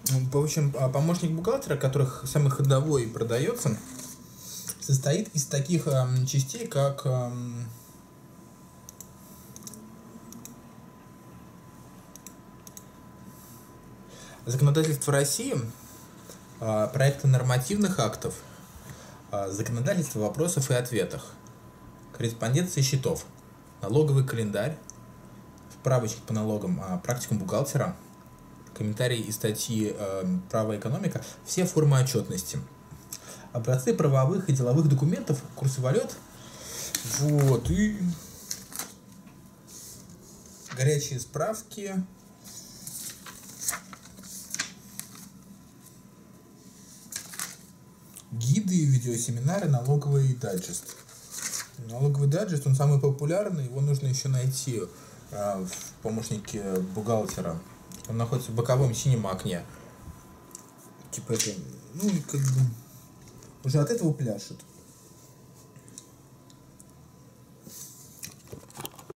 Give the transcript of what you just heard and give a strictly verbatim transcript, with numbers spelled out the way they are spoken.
В общем, помощник бухгалтера, которых самый ходовой продается, состоит из таких э, частей, как э, законодательство России, э, проекты нормативных актов, э, законодательство в вопросах и ответах, корреспонденция счетов, налоговый календарь, справочник по налогам, э, практикум бухгалтера, комментарии и статьи э, «Право и экономика», все формы отчетности, образцы правовых и деловых документов, курсы валют, вот, и горячие справки, гиды, видеосеминары, налоговый дайджест. Налоговый дайджест, он самый популярный, его нужно еще найти э, в помощнике бухгалтера. Он находится в боковом синем окне. Типа это, ну, как бы, уже от этого пляшет.